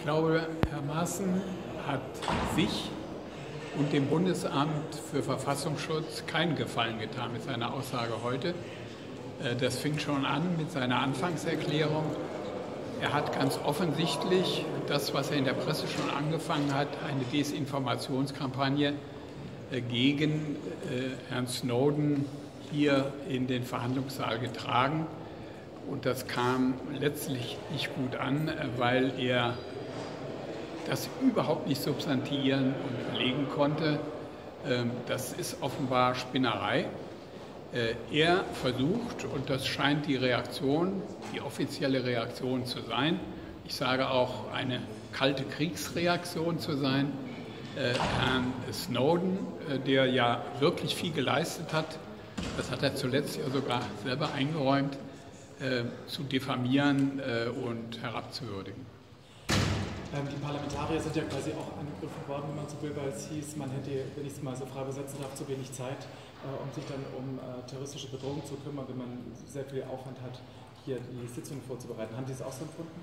Ich glaube, Herr Maaßen hat sich und dem Bundesamt für Verfassungsschutz keinen Gefallen getan mit seiner Aussage heute. Das fing schon an mit seiner Anfangserklärung. Er hat ganz offensichtlich das, was er in der Presse schon angefangen hat, eine Desinformationskampagne gegen Herrn Snowden hier in den Verhandlungssaal getragen. Und das kam letztlich nicht gut an, weil er das überhaupt nicht substantiieren und belegen konnte. Das ist offenbar Spinnerei. Er versucht, und das scheint die Reaktion, die offizielle Reaktion zu sein, ich sage auch eine kalte Kriegsreaktion zu sein, Herrn Snowden, der ja wirklich viel geleistet hat, das hat er zuletzt ja sogar selber eingeräumt, zu diffamieren und herabzuwürdigen. Die Parlamentarier sind ja quasi auch angegriffen worden, wenn man so will, weil es hieß, man hätte, wenn ich es mal so frei übersetzen darf, zu wenig Zeit, um sich dann um terroristische Bedrohung zu kümmern, wenn man sehr viel Aufwand hat, hier die Sitzungen vorzubereiten. Haben Sie es auch so empfunden?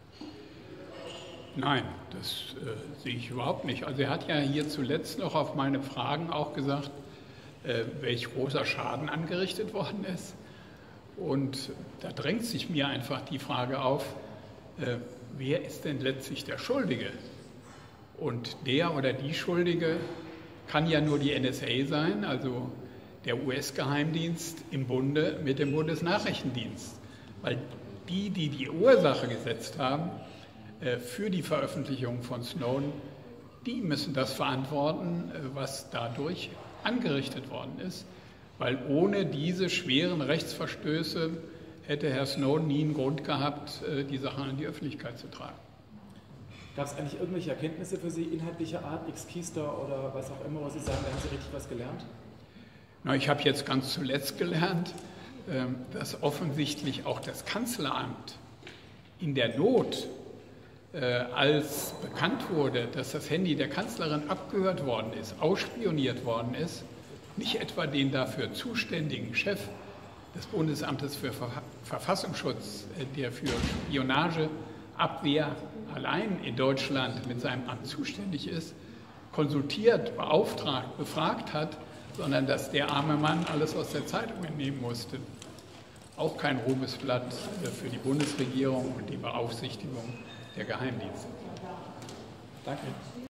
Nein, das sehe ich überhaupt nicht. Also er hat ja hier zuletzt noch auf meine Fragen auch gesagt, welch großer Schaden angerichtet worden ist. Und da drängt sich mir einfach die Frage auf, wer ist denn letztlich der Schuldige? Und der oder die Schuldige kann ja nur die NSA sein, also der US-Geheimdienst im Bunde mit dem Bundesnachrichtendienst. Weil die Ursache gesetzt haben für die Veröffentlichung von Snowden, die müssen das verantworten, was dadurch angerichtet worden ist. Weil ohne diese schweren Rechtsverstöße hätte Herr Snowden nie einen Grund gehabt, die Sache an die Öffentlichkeit zu tragen. Gab es eigentlich irgendwelche Erkenntnisse für Sie inhaltlicher Art, Ex-Keystar oder was auch immer, wo Sie sagen, da haben Sie richtig was gelernt? Na, ich habe jetzt ganz zuletzt gelernt, dass offensichtlich auch das Kanzleramt in der Not, als bekannt wurde, dass das Handy der Kanzlerin abgehört worden ist, ausspioniert worden ist, nicht etwa den dafür zuständigen Chef des Bundesamtes für Verfassungsschutz, der für Spionageabwehr allein in Deutschland mit seinem Amt zuständig ist, konsultiert, beauftragt, befragt hat, sondern dass der arme Mann alles aus der Zeitung entnehmen musste. Auch kein Ruhmesblatt für die Bundesregierung und die Beaufsichtigung der Geheimdienste. Danke.